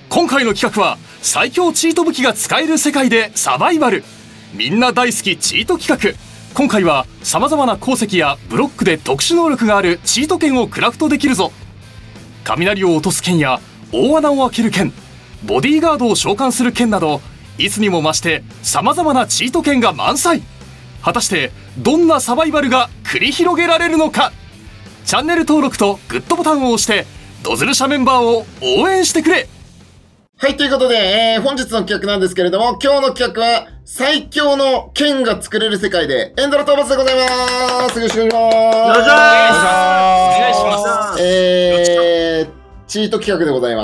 今回の企画は最強チート武器が使える世界でサバイバル。みんな大好きチート企画。今回は様々な鉱石やブロックで特殊能力があるチート剣をクラフトできるぞ。雷を落とす剣や大穴を開ける剣、ボディーガードを召喚する剣など、いつにも増して様々なチート剣が満載。果たしてどんなサバイバルが繰り広げられるのか。チャンネル登録とグッドボタンを押してドズル社メンバーを応援してくれ。 はい、ということで、本日の企画なんですけれども、今日の企画は、最強の剣が作れる世界で、エンドロ討伐でございます。よろしくお願いします。 お願いします。 チート企画でございます。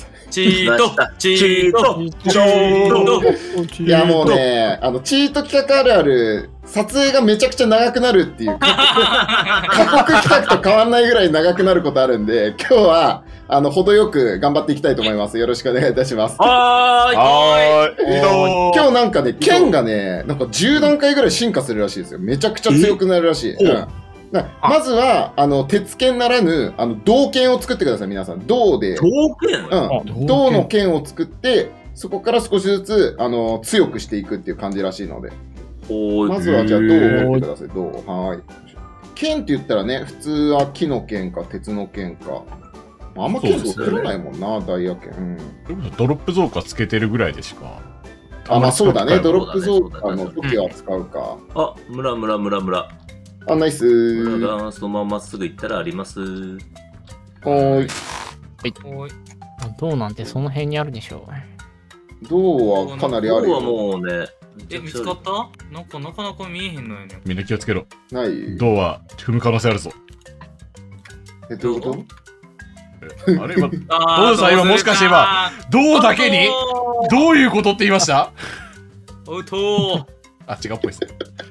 チート。 いや、もうね、チート企画あるある、撮影がめちゃくちゃ長くなるっていう、過酷企画と変わんないぐらい長くなることあるんで、今日は、程よく頑張っていきたいと思います。よろしくお願いいたします。 はーい。 今日なんかね、剣がね、なんか10段階ぐらい進化するらしいですよ。めちゃくちゃ強くなるらしい。まずは、鉄剣ならぬ、銅剣を作ってください、皆さん。銅で。 刀剣？ 銅の剣を作って、そこから少しずつ、強くしていくっていう感じらしいので。まずは、じゃあ、銅を持ってください、銅。はい。剣って言ったらね、普通は木の剣か、鉄の剣か。あんま剣作らないもんな、ダイヤ剣。 ドロップ増加つけてるぐらいでしか。 まあそうだね、ドロップ増加の時は使うか。 あ、村。 ナイス村がそのまままっすぐ行ったらあります。 はい。 銅なんてその辺にあるでしょう。銅はかなりある。 銅はもうね。 見つかった？なんかなかなか見えへんのよね。 みんな気をつけろ。 ない。 銅は踏む可能性あるぞ。 どういうこと？ あれ今、どうさん今もしかして今、銅だけにどういうことって言いました？ アウト。 あ、違うっぽいっす。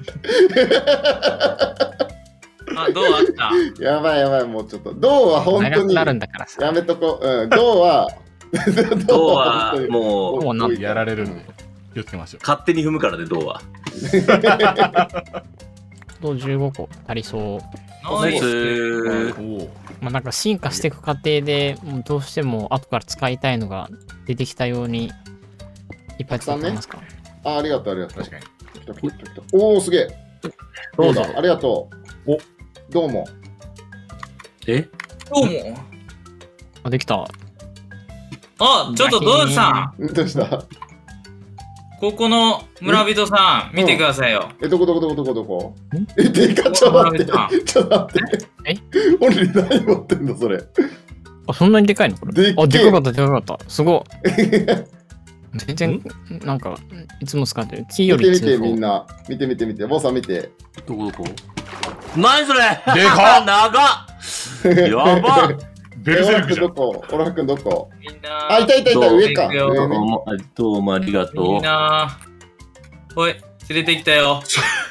あ、銅あった。 やばい、もうちょっと。銅は本当に。やめとこう。銅はもうやられるんで、気をつけましょう。 勝手に踏むからね、銅は。 銅15個足りそう。 ナイス。 まあなんか進化していく過程でどうしても後から使いたいのが出てきたようにいっぱい使ってますか？ ありがとう。 確かに。 おお、すげえ。 どうぞ。 ありがとう。どうも。 どうも。 あ、できた。 あ、ちょっとドンさん。どうした？ ここの村人さん、見てくださいよ。 どこでかちょっと待って。俺何持ってんのそれ。 あ、そんなにでかいのこれ。あ、でかかった。すごい。全然、なんか、いつも使ってる。木より見て、みんな。見て。坊さん見て。 どこ何それでかっ長っやばっベルセルクじゃん。 オラフ君どこ？ みんな。 いた、上か。 どうもありがとう。 みんな。おい、連れてきたよ。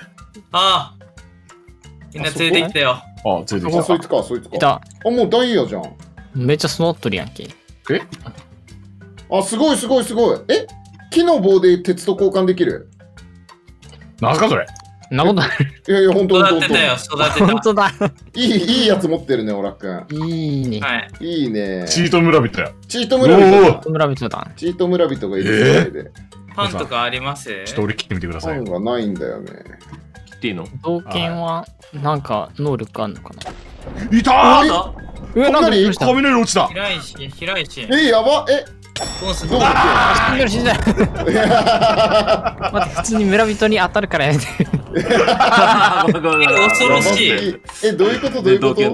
みんな連れてきたよ。 連れてきた。 そいつか。 いた。 もうダイヤじゃん。 めっちゃスノットリやんけ。 すごい。木の棒で鉄と交換できる。 なんすかそれ。 なことない。 いや、ほんと。 育てた。 ほんとだ。 いいやつ持ってるね、オラくん。 いいね。 いいね。 チート村人や。 チート村人だ。チート村人がいるみたいで。 パンとかあります？ ちょっと俺切ってみてください。 パンがないんだよね。 切っていいの？ 刀剣は、なんか、能力あんのかな？ いたー！ なんで雷落ちた。 平石。 やばどうすんの？死んだ。待って、普通に村人に当たるからやめて。 恐ろしい。 どういうこと？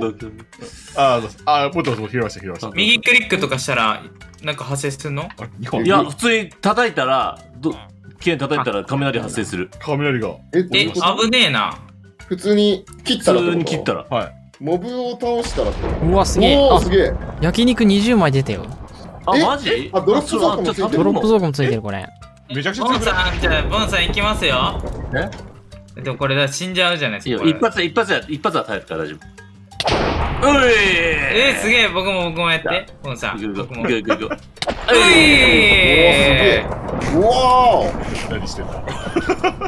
もっと拾いました。 右クリックとかしたら、なんか発生するの？ いや、普通に叩いたら、雷発生する。 雷が。 危ねえな。 普通に切ったら。 はい。 モブを倒したら。 うわ、すげえ。 すげえ。 焼肉20枚出たよ。 マジ？ ドロップゾークもついてる。 ドロップゾークもついてる、これ。 めちゃくちゃ強い。 ボンさん行きますよ。でもこれ死んじゃうじゃないですか。 一発は耐えるから大丈夫。 すげえ、僕もやって。ボンさん。僕も。 いく。 うわー。 何してんだ。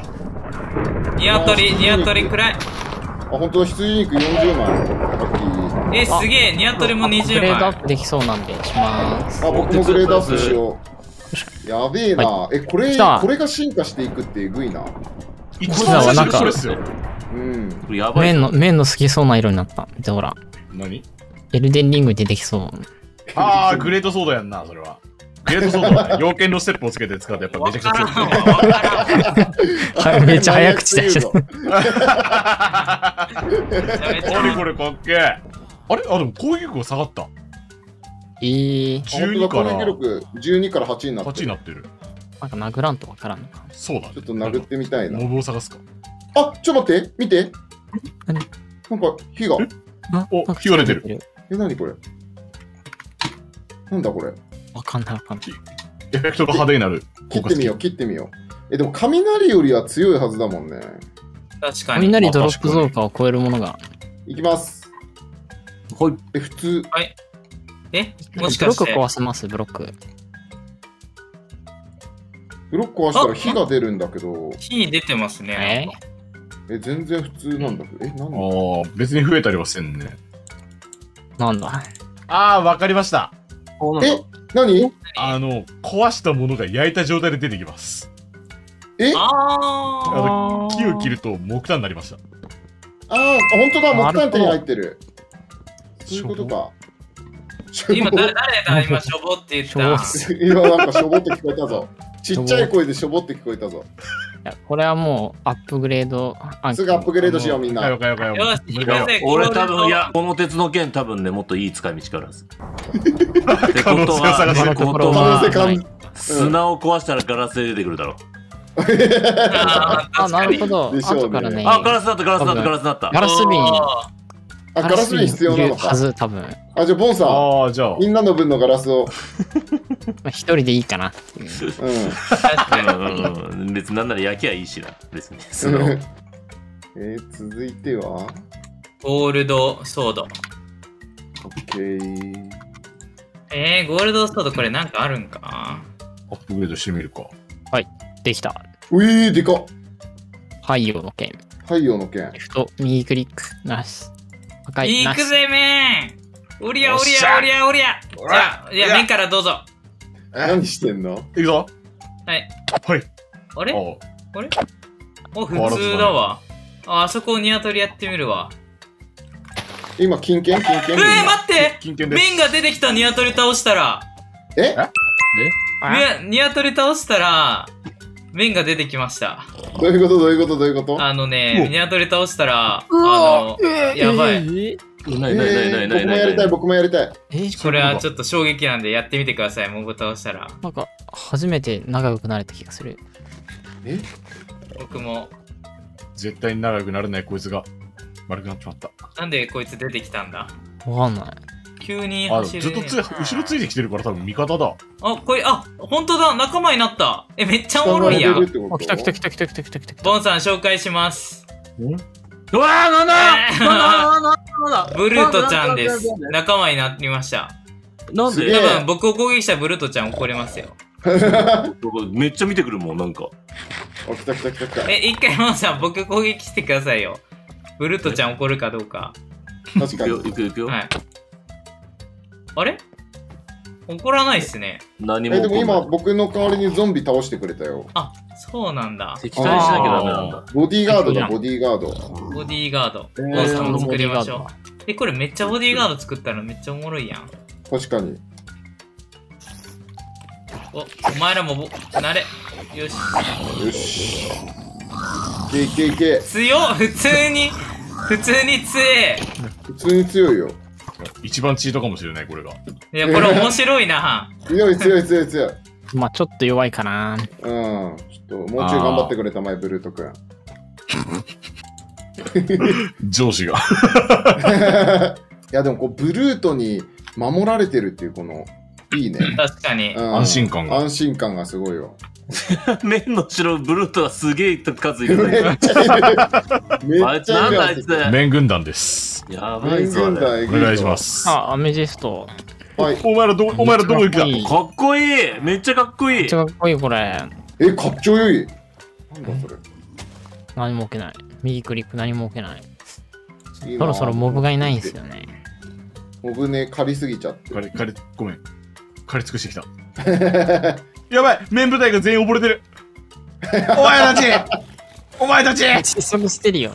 ニワトリくらい。 本当だ、羊肉40枚。 すげえ、ニワトリもグレ 20 ードア枚。 ップできそうなんでします。 あ、僕もグレードアップしよう。やべえな。これ来たが進化していくってえぐいな。 一番最初これっすよ。 うん。 これやばい。 麺の好きそうな色になった。見てほら。 何？ エルデンリング出てきそう。 ああ、グレートソードやんな、それは。グレートソードはね、要件のステップをつけて使うとやっぱめちゃくちゃ強い。 はい、めっちゃ早口だし。 ぞ。 これかっけえ。あれでも攻撃力が下がった。 本当だ、 12から攻撃力12から8になって 8にる。 なってる。 なんか殴らんとわからんのか。 そうだね。 ちょっと殴ってみたいな。 モブを探すか。 あ、ちょっと待って、見て。 何なんか火が。 お火が出てる。 何これ。なんだこれ。 わかんないわかんない。 エフェクトが派手になる。 切ってみよう、切ってみよう。でも雷よりは強いはずだもんね。 確かに。 雷ドロップ増加を超えるものが。 いきます。 はい。 普通。 もしブロックかして。 壊せます、ブロック。 ブロック壊したら火が出るんだけど、 火出てますね。 全然普通なんだけど、なんだああ、別に増えたりはせんね。 なんだ。 ああ、わかりました。 何壊したものが焼いた状態で出てきます。 あ木を切ると木炭になりました。 本当だ、木炭手に入ってる。そういうことか。 今誰だ今しょぼって言った。 今なんかしょぼって聞こえたぞ。ちっちゃい声でしょぼって聞こえたぞ。 いや、これはもうアップグレード。 すぐアップグレードしようみんな。 よかよかよか。 よし、行こうぜ。 俺多分、いや、この鉄の剣多分ね、もっといい使い道があるはず。って可能性を探してること可能性は、 感砂を壊したらガラスで出てくるだろう。 あ、なるほど。 でしょうね後からね。 あ、ガラスだった、ガラスだった、ガラスだった。 ガラス瓶。 ガラス瓶必要なのか。 はず、多分。 じゃあ、ボンさん。 ああ、じゃあ。 みんなの分のガラスを。 一人でいいかな。 別になんなら焼きゃいいしな、別に。 続いてはゴールドソード。 オッケー。 ゴールドソードこれなんかあるんかアップグレードしてみるか。 はい、できた。 でかっ。 はいよの剣。 太陽の剣。 レフト、右クリック、ナイス。赤い、ナイス。 行くぜ、めんおりゃおりゃおりゃおりゃじゃあ、麺からどうぞ。 何してんの？ いくぞ。 はい。 はい。 あれああれ普通だわ。あそこニワトリやってみるわ。 今、金券待って金券です。 麺が出てきたニワトリ倒したら。ニワトリ倒したら、麺が出てきました。 どういうことどういうことどういうことニワトリ倒したら、やばい。 僕もやりたい、僕もやりたい。 これはちょっと衝撃なんでやってみてください、モブ倒したら。 なんか、初めて仲良くなれた気がする。 僕も。 絶対に仲良くなれないこいつが丸くなっちまった。 なんでこいつ出てきたんだ？ わかんない。 急に走る。 ずっと後ろついてきてるから多分味方だ。 本当だ、仲間になった。めっちゃおもろいやん。 来た。 ボンさん紹介します。 うわー、なんだブルートちゃんです。仲間になりました。 なんで多分僕を攻撃したブルートちゃん怒りますよ。 めっちゃ見てくるもん、なんか。 来た。 一回ボンさん僕攻撃してくださいよ。ブルートちゃん怒るかどうか。 確かに。 行くよ。 はい。あれ怒らないっすね。 何も。 でも今、僕の代わりにゾンビ倒してくれたよ。 そうなんだ。 敵対しなきゃダメなんだ。 ボディーガードだ、ボディーガード。 ボディーガード。ボンさんも作りましょう。これめっちゃボディーガード作ったらめっちゃおもろいやん。 確かに。 お前らもなれ。よし。 よし。いけ。 強っ普通に強え。 普通に強いよ。 一番チートかもしれない、これが。 いや、これ面白いな。 強い。 まあちょっと弱いかな。 ちょっと、もうちょい頑張ってくれたまえ、ブルートくん。 上司が。 いや、でもブルートに守られてるっていう、いいね。 確かに。 安心感がすごいよ。 麺の後ろブルートがすげえ数いる。 めっちゃいる。 あいつなんだあいつ。 麺軍団です。 やばいぞ。 お願いします。 アメジスト。 はいお前らどこ行くか。 かっこいい。めっちゃかっこいい。 めっちゃかっこいいこれ。 かっちょいい。なんだそれ。 何も置けない。右クリック何も置けない。そろそろモブがいないんですよね。 モブね、借りすぎちゃって。 ごめん。借り尽くしてきた。やばい綿部隊が全員溺れてるお前たちお前たち窒息してるよ。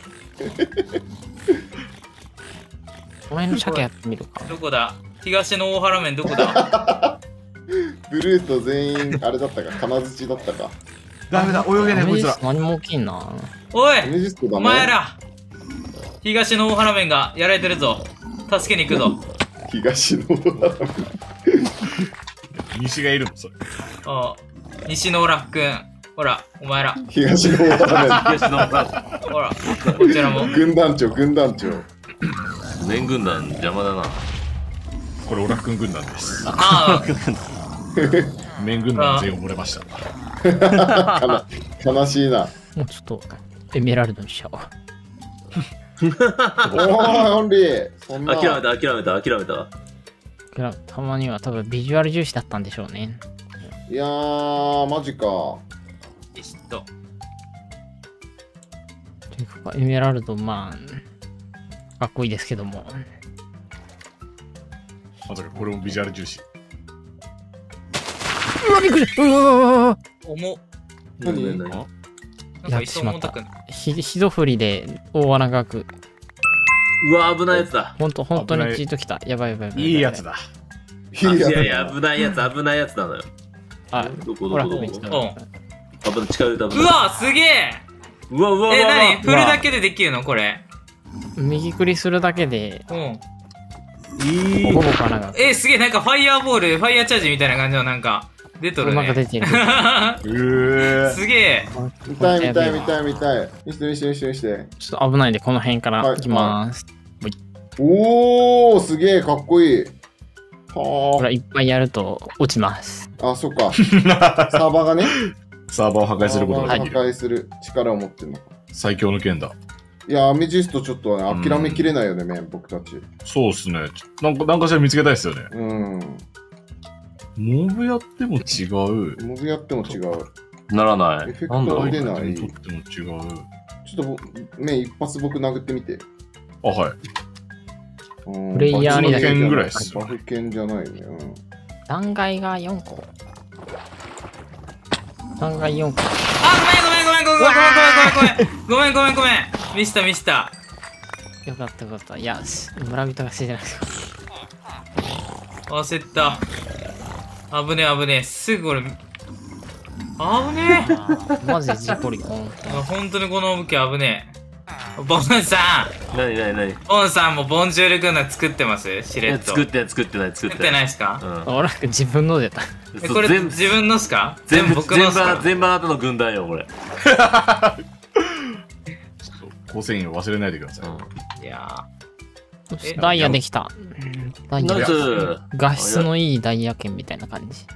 お前の鮭やってみるか。 どこだ？東の大原面どこだ？ ブルート全員、あれだったか、金槌だったか。 ダメだ、泳げねえこいつら。 何も大きいな。 おいアメジストだね。 お前ら東の大原面がやられてるぞ。助けに行くぞ。 東の西がいるのそれ。 あ西の浦くん。ほら、お前ら。 東の方だ東のほら、こちらも。 ね。軍団長、軍団長。 面軍団邪魔だな。 これオラフ君軍団です。 あ面軍団全員溺れました。 悲しいな。 もうちょっとエメラルドにしちゃおう。 おー、オンリー。そんな。 諦めた。 たまには多分ビジュアル重視だったんでしょうね。 いやー、マジか。 ー、しっと。 というか、エメラルド、まあ、かっこいいですけども。 まさかこれもビジュアル重視。 うわ、びっくりした。うわ重っ。 何なんかやっ一層てしまった重たくない。 一振りで大穴が開く。 うわ、危ないやつだ。 本当にチートきた。やばいやばいやばい。 いいやつだ。 いいやいやいや、危ないやつなのよ。 あ、 どこほら、 どこここに来た。 どこ危ない、近寄りた。 うわ、すげえ。 うわうわうわ。 何振るだけでできるのこれ。 右クリするだけで、 うん。 ほぼかなが。 すげえ、なんかファイヤーボール、ファイヤーチャージみたいな感じのなんか、出とるなんか出ね。 てる。 すげえ。 見たい。見して。 ちょっと危ないんで、この辺から行きます。 おー、すげえ、かっこいい。はこれいっぱいやると落ちます。 あ。あ、そっか。サーバーがね。 サーバーを破壊することが破できる。 壊する力を持ってるのか。 最強の剣だ。 いや、アメジストちょっとね、諦めきれないよね、僕たち。 そうっすね。なんかしら見つけたいですよね。 うん。 モブやっても違う。 モブやっても違う。 ならない。 エフェクなんだトが出ない。 とっても違う。 ちょっと一発僕殴ってみて。 あ、はい。 ププレイヤーにだけバフ剣ぐらいっすよバフ剣じゃないね。 断崖が4個。断崖4個。 ごめん。ミスった。 よかった。いや、村人がしてじゃないですか。 焦った。危ねえ。すぐこれ。危ねマジで事故りコン。 え。本当にこの武器危ねえ。ボンさ何ん。ボンさんもボンジュール軍団作ってますしれっと。 作ってない。 作ってないですか？ 俺自分の出た。 これ自分のっすか？全部僕のっすか？ 全部あなたの軍団よ、これ。 構成員を忘れないでください。 いやダイヤできた。ダイヤナイス。 画質のいいダイヤ剣みたいな感じ。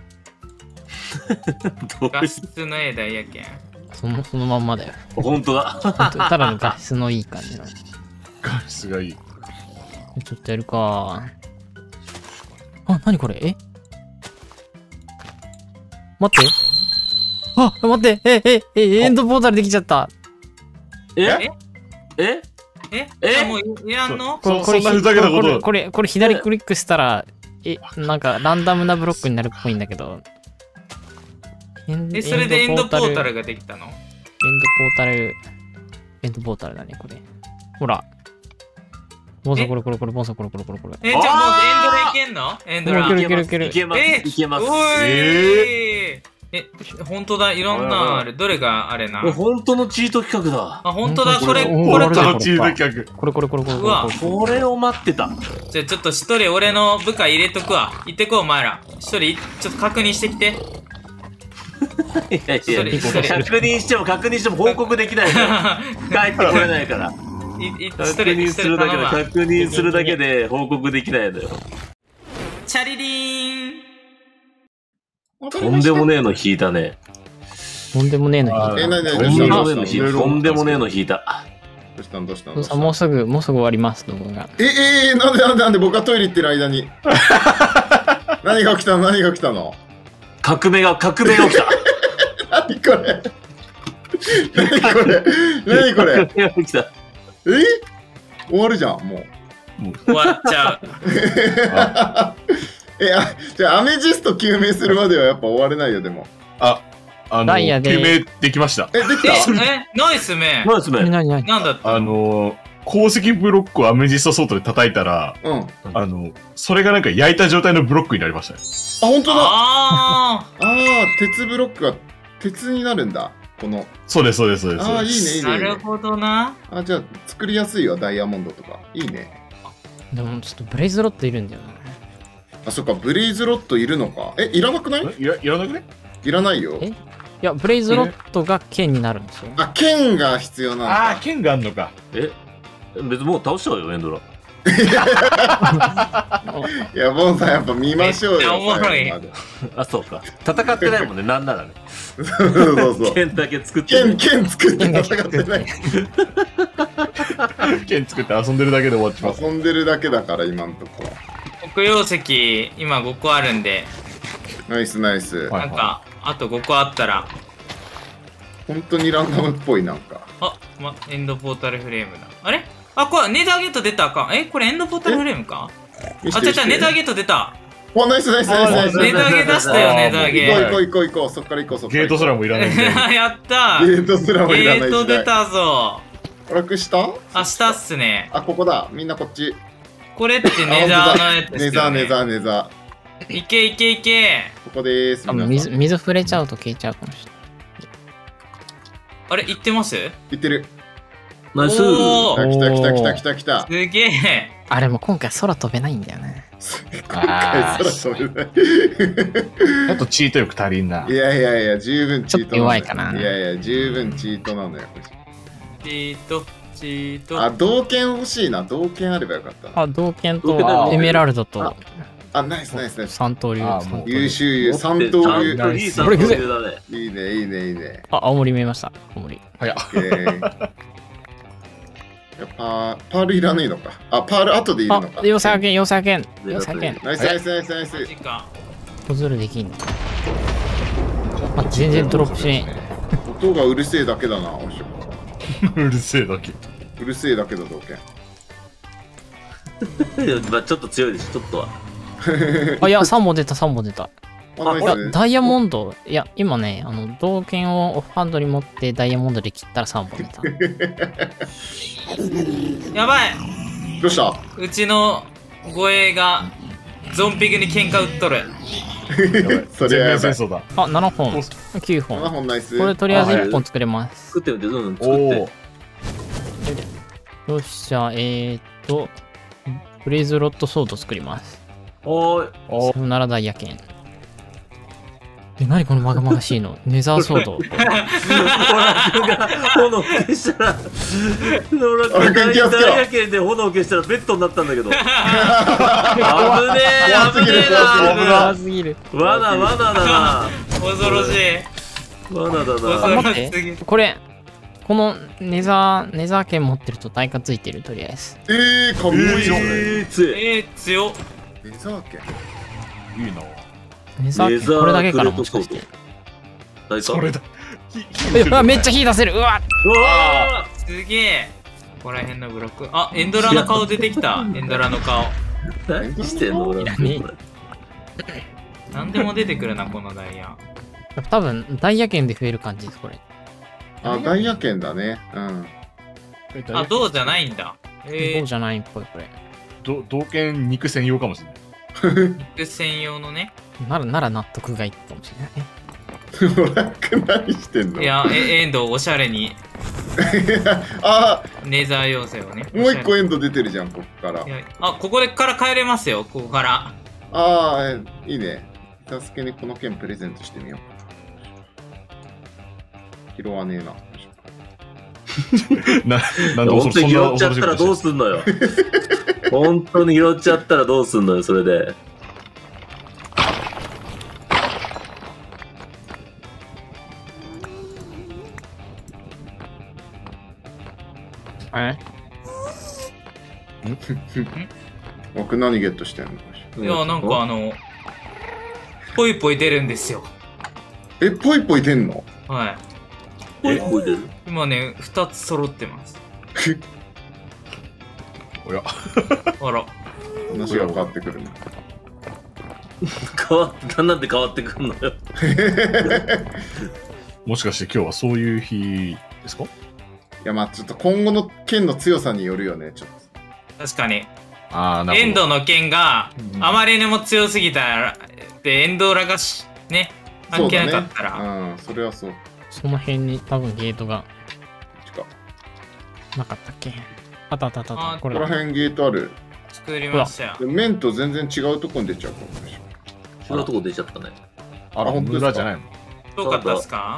画質のダイヤ剣。 そのまんまだよ。 本当だ。 ただの画質のいい感じの。 画質がいい。 ちょっとやるか。あ、なにこれ？待って。待って。エンドポータルできちゃった。 もういらんの？ そんなふざけたこと。 これ左クリックしたら、なんかランダムなブロックになるっぽいんだけど。 それでエンドポータルができたの？ エンドポータルだね、これ。ほら。ボンさんこれ。 じゃあもうエンドラいけんの？エンドラ。 いける。 いけます。 本当だ、いろんなあれ、どれがあれな。 本当のチート企画だ。 本当だ、これ本当か。 のチート企画。 これ。 うわ、 これを待ってた。 じゃあちょっと一人俺の部下入れとくわ。行ってこう、お前ら。一人、ちょっと確認してきて。 いや確認しても報告できないから帰ってこれないから確認するだけで報告できないのよ。 チャリリーン。 とんでもねえの引いたね。 とんでもねえの引いた。 とんでもねえの引いた。 どうしたもうすぐ終わります、動画が。 なんで僕がトイレ行ってる間に。何が起きたの革命が起きた。 何これ終わるじゃん、もう。 終わっちゃう。 じゃあアメジスト救命するまではやっぱ終われないよ、でも。 ダイヤで救命できました。 できた。 ナイスメン。 ナイスメン。 何なんだった鉱石ブロックをアメジストソードで叩いたら、それがなんか焼いた状態のブロックになりましたね。 本当だ。 鉄ブロックが鉄になるんだ。この。 そうです。 いいね、いいね。 なるほどな。 じゃあ作りやすいわ、ダイヤモンドとか。いいね。 でもちょっとブレイズロットいるんだよね。 そっか、ブレイズロットいるのか。いらなくない？ いらなくね？ いらないよ。 いや、ブレイズロットが剣になるんですよ。 剣が必要なんだ。 剣があんのか。 別にもう倒しちゃうよ、エンドラ。 いや、ボンさんやっぱ見ましょうよ。 おもろい。 そうか。戦ってないもんね、なんならね。 そう。 剣だけ作って。 剣作って戦ってない。 剣作って遊んでるだけで終わっちまう。 遊んでるだけだから、今んとこ。 黒曜石、今5個あるんで。 ナイス。 なんか、あと5個あったら。 本当にランダムっぽい、なんか。 エンドポータルフレームだ。あれこれ、ネザーゲット出たか。これエンドポータルフレームか。ネザーゲット出た。 ナイス。 ネザーゲ出したよ、ネザーゲ。 行こう。そっから行こう。 ゲートすらもいらないんで。 やったゲートすらもいらない。 ゲート出たぞ。 楽したしたっすね。 ここだ。みんなこっち。 これってネザーのやつですよね。 ネザー。 いけ。 ここでーす。 水触れちゃうと消えちゃうかもしれない。 あれ、行ってます？ 行ってる。 ナイス。 来た。 すげえ。 あれも今回空飛べないんだよね。 今回空飛べない。 あとチート力足りんな。 いや、十分チート。 ちょっと弱いかな。 いや、十分チートなのよ。 チート。 銅剣欲しいな。銅剣あればよかったな。 銅剣とエメラルドと。 ナイス。 三刀流。 優秀、三刀流。 これぐらい。 いいね。 青森見えました。青森。 早っ。 パールいらねえのか。パール後でいるのか。 要塞剣。 ナイス。 小ずるできんの。全然ドロップしねえ。音がうるせえだけだな。 うるせえだけだ、銅剣。 ちょっと強いです、ちょっとは。 いや、3本出た。ダイヤモンド、今ね、銅剣をオフハンドに持ってダイヤモンドで切ったら3本出た。 やばい。 どうした？ うちの護衛がゾンピグに喧嘩売っとる。 それはやばい。 戦争だ。 7本、9本。 7本ナイス。 これとりあえず1本作れます。 作ってみて、どんどん作って。 よっしゃ、ブレイズロッドソード作ります。さよならダイヤ剣。何このまがまがしいの？ネザーソード。 ホラ君が炎消したら、ダイヤ剣で炎消したらベッドになったんだけど。危ねえ怖すぎる。 罠だな。 恐ろしい。 罠だな。 待って、このネザー剣持ってると耐火ついてる、とりあえず。 かっこいいよ。 強っ。 ネザー剣いいな。 ネザー剣これだけからもしかして。 それだ。 めっちゃ火出せる。うわすげえ。ここら辺のブロック。エンドラの顔出てきた。エンドラの顔。 何してんの俺。 何でも出てくるな、このダイヤ。 多分、ダイヤ剣で増える感じです、これ。 ダイヤ剣だね。 銅じゃないんだ。 銅じゃないっぽい、これ。 銅剣肉専用かもしれない。 肉専用のね。 なら納得がいいかもしれないね。 トラック何してんの？ いや、エンドおしゃれに。ネザー要塞をね。 もう一個エンド出てるじゃん、ここから。 ここから帰れますよ、ここから。 いいね。サスケにこの剣プレゼントしてみよう。拾わねえな。 なんで本当に拾っちゃったらどうすんのよ。本当に拾っちゃったらどうすんのよ、それで。 僕何ゲットしてんの？ いや、なんかポイポイ出るんですよ。 ポイポイ出んの？ はい。 ポイポイ出る？ 今ね、2つ揃ってます。 おや。 あら。 話が変わってくるね。 なんで変わってくるのよ。 もしかして今日はそういう日ですか？いや、まあちょっと今後の剣の強さによるよね、ちょっと。 確かに。 ああ、なるほど。 エンドの剣があまりにも強すぎたら、で、エンドラがね、関係なかったら。 うん、それはそう。 その辺に多分ゲートがこなかったっけ。あったあったあった。ここら辺ゲートある。 作りましたよ。 面と全然違うとこに出ちゃうかもしれない。 違うとこ出ちゃったね。 あら、 本当ですか無駄じゃないの？ どうかったっすか？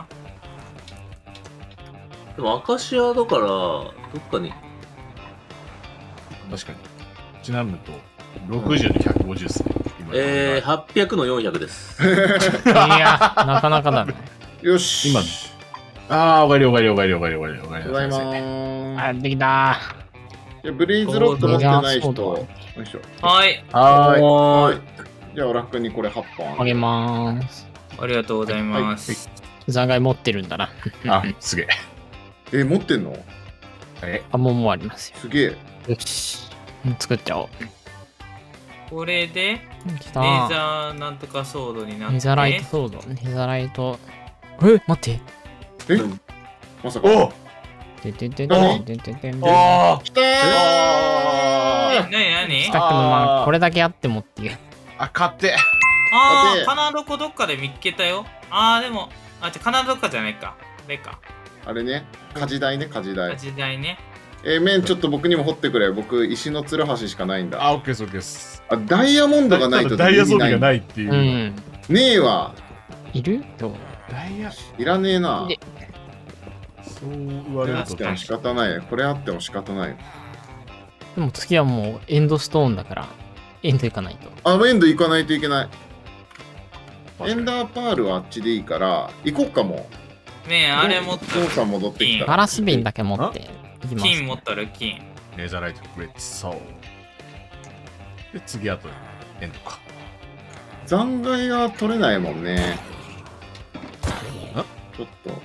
でも、アカシアだから、どっかに。 確かに。ちなみにと、60に150ですね。 800の400です。 いや、なかなかだね。 よし。 今、ああ、おかえりおかえりおかえりおかえりおかえりおかえり。 ただいまー。 あ、できたじゃあブレイズロッド持ってない人。よいしょ。 はい。 はーい。じゃあ、オラ君にこれ8本あげまーす。 ありがとうございます。 残骸持ってるんだな。 あ、すげえ。 持ってんの？ あ、もうありますよ。 すげえ。 よし。作っちゃおう。 これで、 来たレーザーなんとかソードになって。 ネザライトソード。ネザライト。待って。 まさか。 おててててててててて。 あ来たー何したくもまあ、これだけあってもっていう。 あ、勝手。 ああ、カナドコどっかで見っけたよ。ああ、でも、カナドコじゃないか。あれか。 あれね。火事台ね、火事台。 時代ね。 面ちょっと僕にも掘ってくれ。僕、石のつるはししかないんだ。 あ、オッケーです、オッケーです。 あ、ダイヤモンドがないとダイヤ装備がい。 ないっていうう。 ん。 ねえわ。 いるよ。 ダイヤ、 いらねえな。 そう言われるとあっても仕方ない。これあっても仕方ない。 でも次はもうエンドストーンだから、エンド行かないと。 エンド行かないといけない。エンダーパールはあっちでいいから、行こっかも。 ねえ、あれ持っとる。 父さん戻ってきた。 ガラス瓶だけ持って行きます。 金持っとる、金。 レザーライトグレッツソー。で、次あとエンドか。 残骸が取れないもんね。ちょっと。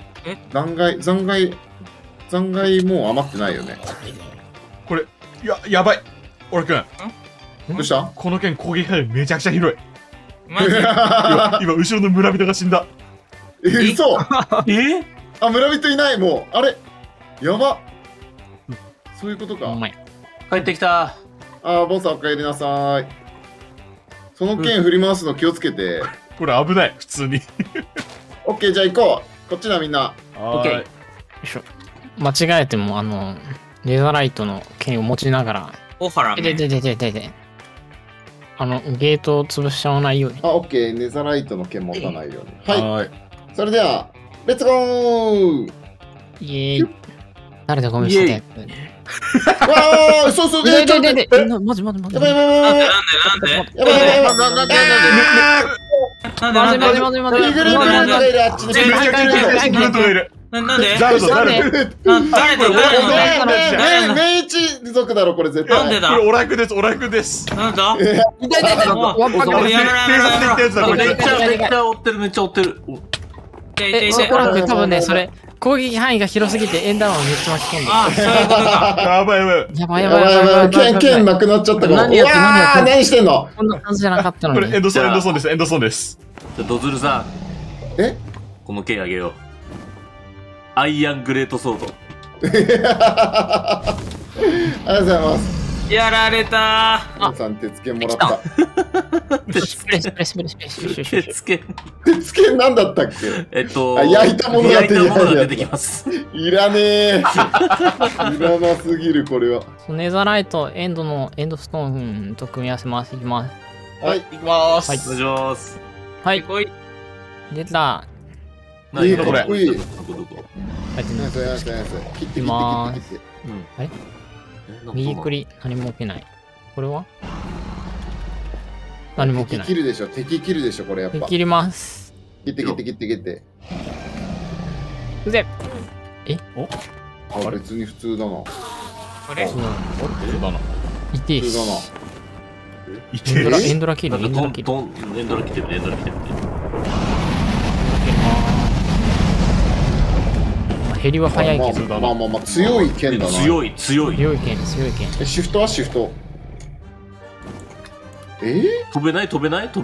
残骸もう余ってないよね。 これ、やばい。俺くん、 どうしたこの剣攻撃範囲めちゃくちゃ広い。 マジ今、後ろの村人が死んだ。 嘘えあ、村人いない、もう。あれやば。そういうことか。 お前。 帰ってきた。 ボスお帰りなさい。その剣振り回すの気をつけて。 これ危ない、普通に。 オッケー、じゃあ行こう。こっちだ、みんな。 オッケー。 よいしょ。間違えても、レザーライトの剣を持ちながら、 大原め。 ゲートを潰しちゃわないように。 オッケー、ネザライトの剣持たないように。はい。 はい。 それでは、レッツゴーイエーイ。誰だ、ゴミ捨てて。 わー、そう、 マジやばいやばいやばいなんでやばいなんでイグルートがいる、あっちに。 めちゃくちゃグルートがいる。 なんでザルド、ザルド。 メイチ族だろ、これ絶対。 なんでだこれオラクです、オラクです。 なんだ警察で言ったやつだ、これ。 めっちゃ追ってる、めっちゃ追ってる。 オラク多分ね、それ、攻撃範囲が広すぎてエンダーマンめっちゃ巻き込んでる。 あ、そういうことか。 やばいやばい。 やばいやばいやばい、剣なくなっちゃったから。 何やって何してんのこんな感じじゃなかったのこれエンに。 ドソンです、エンドソンです。 ドズルさん、 えこの剣あげよう。アイアングレートソード。 ありがとうございます。 やられた皆さん、鉄剣もらった。 スプレー。 鉄剣。 鉄剣なんだったっけ焼いたものが出てきます。 いらねえ。いらなすぎる、これは。 ネザライト、エンドストーンと組み合わせます。いきます。 はい、 行きまーす。 はいお願いします。 はい、 こい。 出た。 いいこれかっこいい。 どこ入ってない切って。 あれ右クリ、何も置けない。これは何も置けない。 敵切るでしょ、敵切るでしょ、これやっぱ。 切ります。 切って。 うぜあ、別に普通だな。 あれそうそうだな。 痛いし。 普通だな。 いける。 エンドラ切る、エンドラ切る。 エンドラ来てる。 減りは早いけど。 まあ強い剣だな。 強い。 強い剣。 シフトはシフト。 飛べない。 あ、飛べたやべ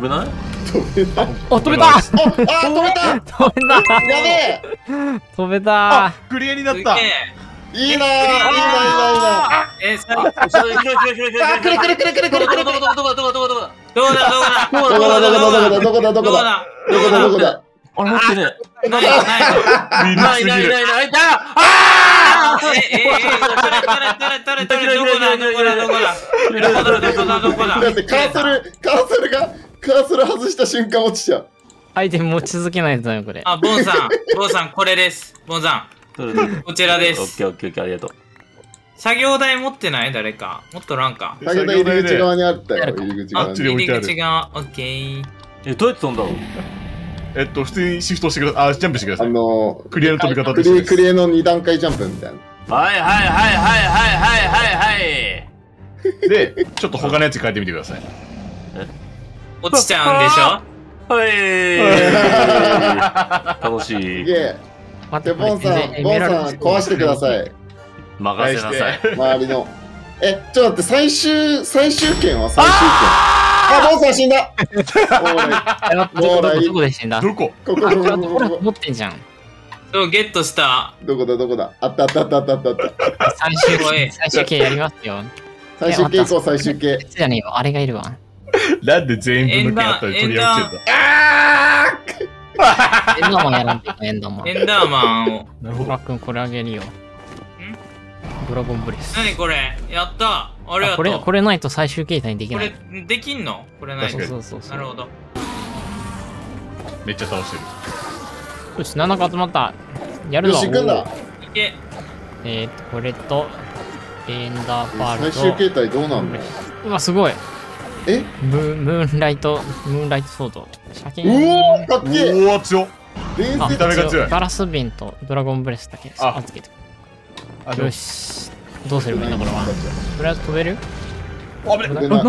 え。 飛べたクリアになった。 いいな。どこだ。 あれ待ってね。ない。 だってカーソル外した瞬間落ちちゃう。 アイテム持ち続けないとだよ、これ。 あ、ボンさん、これです。ボンさん。こちらです。 オッケー、ありがとう。 作業台持ってない誰か。もっとなんか。 作業台入り口側にあったよ。入り口側に。 入り口側、オッケー。 どうやって飛んだの？ 普通にシフトしてください。ジャンプしてください。クリアの飛び方クリアの2段階ジャンプみたいな。 はい。 で、ちょっと他のやつ変えてみてください。 落ちちゃうんでしょ？ 楽しい。 で、ボンさん壊してください。 任せなさい。 周りの。ちょっと待って、最終剣は最終剣。あ、ボンさん死んだ。 どこで死んだ？ どこ？ ここ持ってんじゃん。 そう、ゲットした。 どこだ。あった。 最終形やりますよ。 最終形行こう、最終形。 じゃねえよ、あれがいるわ。 なんで全員分の剣あったら取り合ってんだ。 エンダーマンやらんといけない、エンダーマンを。 なるほど。 君、これあげるよ。ドラゴンブレス。 何これ？やった。ありがとう。 これないと最終形態にできない。 これできんの？これないと。 そう。 なるほど。 めっちゃ倒してる。 よし、7個集まった。やるぞ。 よし、行くんだ。 いけ。 これと、エンダーパールと。 最終形態どうなんの？ うわ、すごい。ムーンライトソード。シャキーン。 うおー、かっけえ。 おお、強っ。 伝説見た目が強い。 ガラス瓶とドラゴンブレスだけ預けて。よし。どうすればいいのこれは。とりあえず飛べる？ なんか出た。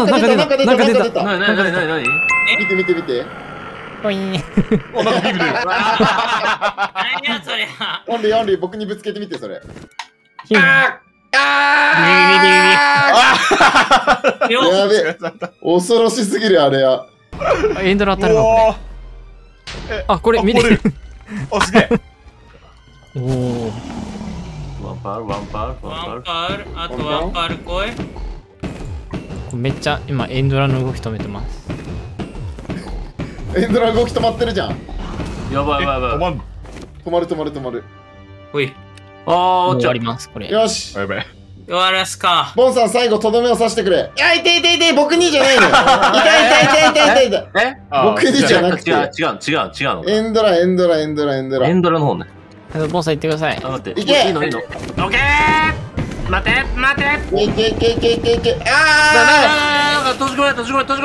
何？ 見て。 ポイーン。 お、なんかビーム出る。 何やそりゃ。 オンリー、僕にぶつけてみて、それ。 ヒュン。 やべ。恐ろしすぎる、あれや。 エンドラ当たるわ、これ。あ、これ、見てる。 お、すげえ。 おお。 ワンパール、あとワンパール来い。 めっちゃ今エンドラの動き止めてます。 エンドラ動き止まってるじゃん。 やばい。 止まる。 ほい。 終わります、これ。 よし。 やばい。 終わらすか。 ボンさん、最後とどめを刺してくれ。いや、痛い、僕にじゃないの。痛い。僕にじゃなくて。 違うの。 エンドラ。 エンドラの方ね。 ボンさん行ってください。 待って。 いけ。 いいの。オッケー。待て。 いけ。 閉じ込め。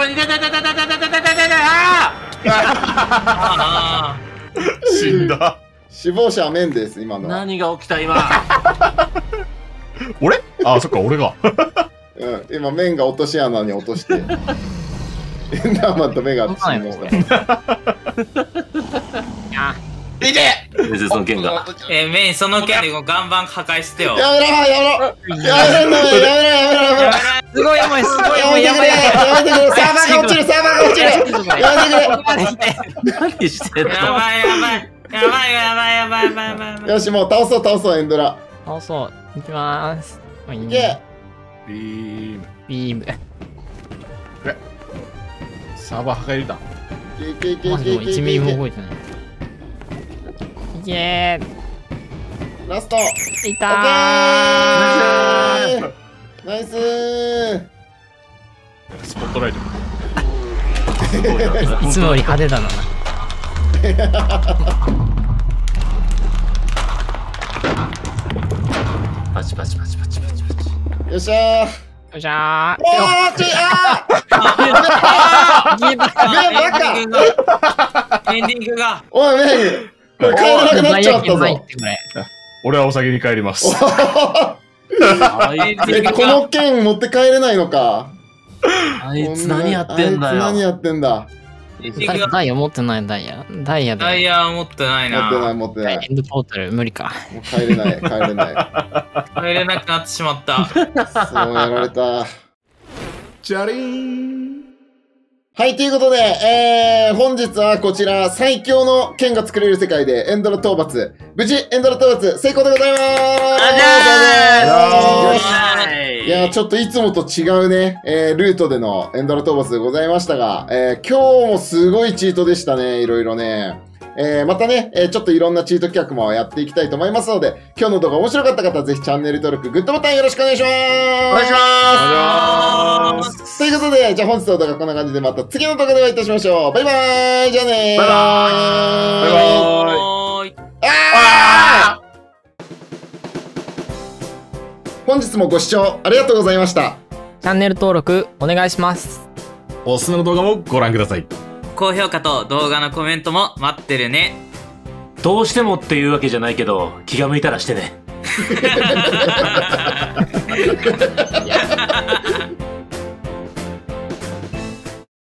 死んだ。 死亡者はメンです、今のは。 何が起きた今？ 俺？あ、そっか、俺が。 今、メンが落とし穴に落として。エンダーマンとメが死にました。 いけ！その剣が。 メイン、その剣で岩盤破壊してよ。 やめろ。 すごい重い。 やめてくれ。サーバーが落ちる。やめてくれ。 何してんの？ やばい。 よし、もう倒そう、エンドラ。 倒そう。いきまーす。 いけ。 ビーム。 サーバー破壊だ。 マジで1ミリも動いてない。いけー。 ラスト。 いたー。ナイス。 スポットライト。 いつもより派手だな。 パチ。 よっしゃー。 よっしゃー。 エンディングが。 おい、メン。これ帰れなくなっちゃったぞ。 俺はお先に帰ります。 この剣持って帰れないのか。 あいつ何やってんだよ。 誰かダイヤ持ってないダイヤ。ダイヤで。 ダイヤ持ってないな。 持ってない。 エンドポータル無理か。 もう帰れない。 帰れなくなってしまった。 そうやられた。チャリーン。はい、ということで、本日はこちら、最強の剣が作れる世界でエンドラ討伐。無事、エンドラ討伐成功でございます。いや、ちょっといつもと違うね、ルートでのエンドラ討伐でございましたが、今日もすごいチートでしたね、いろいろね。またね、ちょっといろんなチート企画もやっていきたいと思いますので、今日の動画面白かった方はぜひチャンネル登録、グッドボタンよろしくお願いします。お願いします。ということで、じゃあ本日の動画こんな感じでまた次の動画でお会いいたしましょう。バイバーイ。じゃあねー。バイバーイ。あー！本日もご視聴ありがとうございました。 チャンネル登録お願いします。 おすすめの動画もご覧ください。 高評価と動画のコメントも待ってるね。 どうしてもっていうわけじゃないけど、気が向いたらしてね。